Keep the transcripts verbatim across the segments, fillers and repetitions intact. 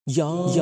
یا یا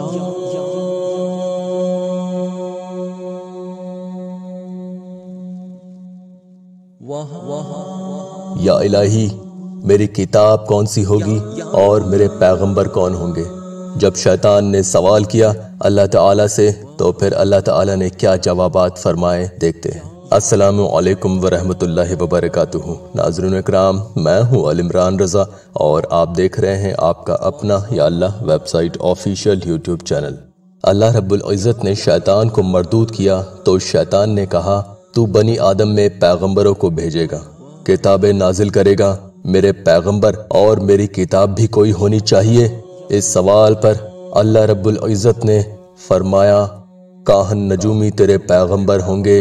یا الہی میری کتاب کون سی ہوگی اور میرے پیغمبر کون ہوں گے؟ جب شیطان نے سوال کیا اللہ تعالیٰ سے تو پھر اللہ تعالیٰ نے کیا جوابات فرمائے دیکھتے ہیں۔ السلام علیکم ورحمۃ اللہ وبرکاتہ۔ ناظرین اکرام، میں ہوں علیمران رضا اور آپ دیکھ رہے ہیں آپ کا اپنا یا اللہ website official YouTube channel. اللہ رب العزت نے شیطان کو مردود کیا تو شیطان نے کہا تو بنی آدم میں پیغمبروں کو بھیجے گا، کتابیں نازل کرے گا، میرے پیغمبر اور میری کتاب بھی کوئی ہونی چاہیے۔ اس سوال پر اللہ رب العزت نے فرمایا کاہن نجومی تیرے پیغمبر ہوں گے۔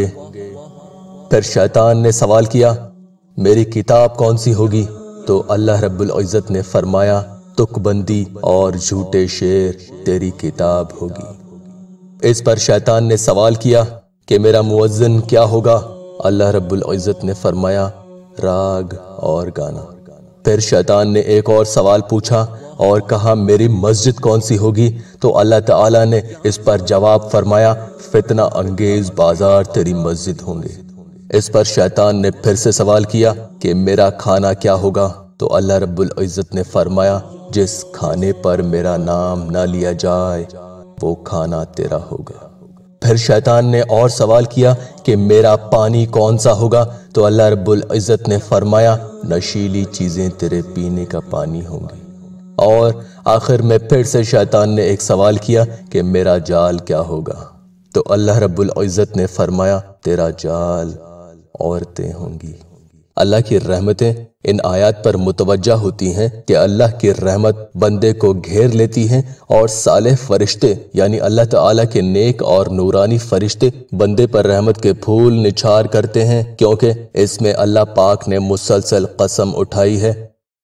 پھر شیطان نے سوال کیا میری کتاب کون سی ہوگی؟ تو اللہ رب العزت نے فرمایا تک بندی اور جھوٹے شعر تیری کتاب ہوگی۔ اس پر شیطان نے سوال کیا کہ میرا موزن کیا ہوگا؟ اللہ رب العزت نے فرمایا راگ اور گانا۔ پھر شیطان نے ایک اور سوال پوچھا اور کہا میری مسجد کون سی ہوگی؟ تو اللہ تعالیٰ نے اس پر جواب فرمایا فتنہ انگیز بازار تیری مسجد ہوں گے۔ اس پر شیطان نے پھر سے سوال کیا کہ میرا کھانا کیا ہوگا؟ تو اللہ رب العزت نے فرمایا جس کھانے پر میرا نام نہ لیا جائے وہ کھانا تیرا ہوگا۔ پھر شیطان نے اور سوال کیا کہ میرا پانی کون سا ہوگا؟ تو اللہ رب العزت نے فرمایا نشیلی چیزیں تیرے پینے کا پانی ہوں گی۔ اور آخر میں پھر سے شیطان نے ایک سوال کیا کہ میرا جال کیا ہوگا؟ تو اللہ رب العزت نے فرمایا تیرا جال عورتیں ہوں گی۔ اللہ کی رحمتیں ان آیات پر متوجہ ہوتی ہیں کہ اللہ کی رحمت بندے کو گھیر لیتی ہیں اور صالح فرشتے یعنی اللہ تعالیٰ کے نیک اور نورانی فرشتے بندے پر رحمت کے پھول نچھار کرتے ہیں، کیونکہ اس میں اللہ پاک نے مسلسل قسم اٹھائی ہے۔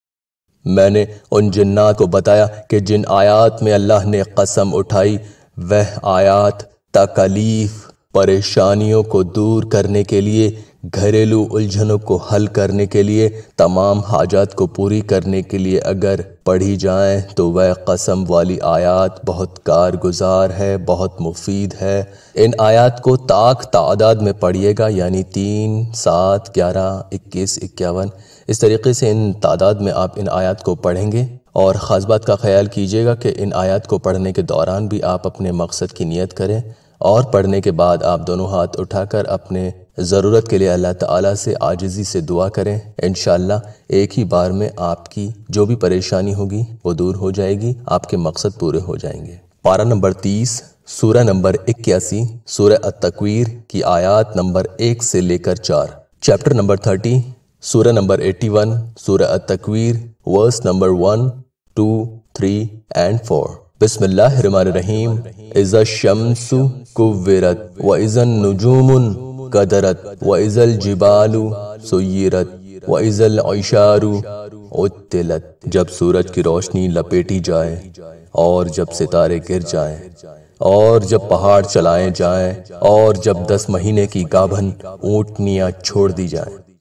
میں نے ان جنات کو بتایا کہ جن آیات میں اللہ نے قسم اٹھائی وہ آیات تکلیف پریشانیوں کو دور کرنے کے لیے، گھریلو الجھنوں کو حل کرنے کے لیے، تمام حاجات کو پوری کرنے کے لیے اگر پڑھی جائیں تو وہ قسم والی آیات بہت کارگزار ہے، بہت مفید ہے۔ ان آیات کو طاق تعداد میں پڑھیے گا، یعنی تین، سات، گیارہ، اکیس، اکیاون، اس طریقے سے ان تعداد میں آپ ان آیات کو پڑھیں گے۔ اور خاص بات کا خیال کیجیے گا کہ ان آیات کو پڑھنے کے دوران بھی آپ اپنے مقصد کی نیت کریں، اور پڑھنے کے بعد آپ دونوں ہاتھ اٹھا کر اپنے ضرورت کے لیے اللہ تعالیٰ سے عاجزی سے دعا کریں۔ انشاءاللہ ایک ہی بار میں آپ کی جو بھی پریشانی ہوگی وہ دور ہو جائے گی، آپ کے مقصد پورے ہو جائیں گے۔ پارہ نمبر تیس، سورہ نمبر اکیاسی، سورہ التکویر کی آیات نمبر ایک سے لے کر چار، چیپٹر نمبر تھرٹی، سورہ نمبر ایٹی ون، سورہ التکویر، verse number one, two, three and four. بسم اللہ الرحمن الرحیم۔ اذا الشمس کورت واذا النجوم قدرت واذا الجبال سیرت واذا العشار عطلت۔ جب سورج کی روشنی لپیٹی جائے اور جب ستارے گر جائیں اور جب پہاڑ چلائے جائیں اور جب دس مہینے کی گابھن اونٹنیاں چھوڑ دی جائیں۔